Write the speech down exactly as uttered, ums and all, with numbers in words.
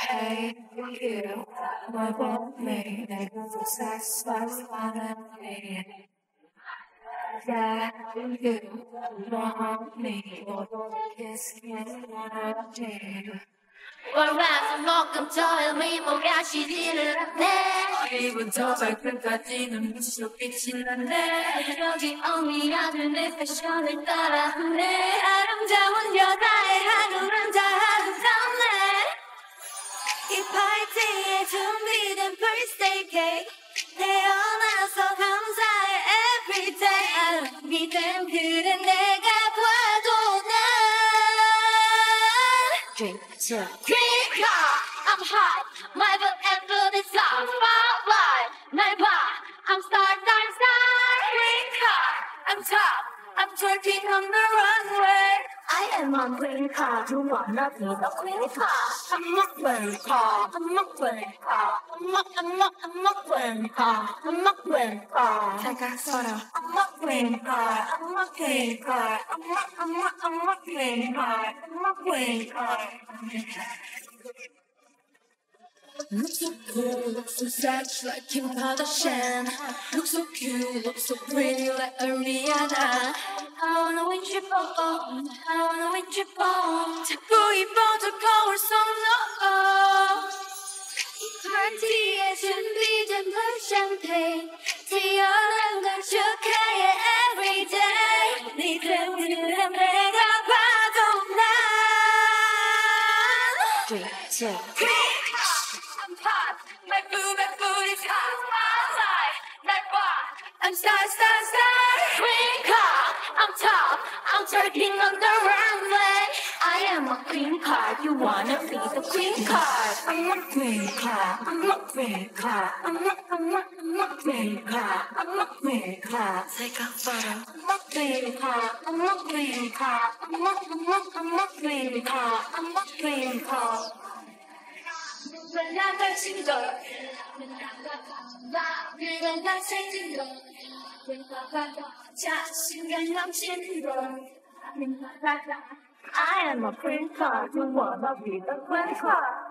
Hey, you, my want me, they go for sex, sex, wanna me. Yeah, you, want me, or kiss, kiss, wanna me. 월화수 목금토일 미모가시지를 않네 머리부터 발끝까지는 미소빛이 나네 여기 언니 아들 내 패션을 따라하네 아름다운 여자의 하루는 다 아름답네 이 파티에 준비된 birthday cake 태어나서 감사해 everyday 아름이 된 그래 내가 봐도 난 Drink to Green car, I'm hot My book and food is on Spotlight 날 봐, I'm star, star, star Green car, I'm top I'm twerking on the runway I am on green car You wanna be the queen car I'm a green car I'm a green car I'm a, I'm a, I'm a green car I'm a green car 다가서라 I'm a green car I'm a green car I'm a, I'm a, I'm a green car I'm a green car Look so cool, look so sexy like Kim Kardashian. Look so cute, look so pretty like Ariana. I wanna win you both I wanna win you both 자꾸 입어도 거울 속 너. 이 파티에 준비된 물 샴페인 태어난 걸 축하해 everyday 네 때문에 내가 봐도 난 Three, two, I'm hot My boob and food is hot Spotlight 날 봐 I'm star star star Queen car I'm top I'm twerking on the runway I am a queen card You wanna be the queen card I'm a queen car. I'm a queen car. I'm a, I'm a, I'm a queen card I'm a queen car. Take a photo. I'm a queen card I'm a queen card I'm a, I'm a, I'm a queen card I'm a queen card 누가 날 친걸 누가 날 챙긴 걸 자신감 넘치는 걸 I am a queen card You wanna be the queen card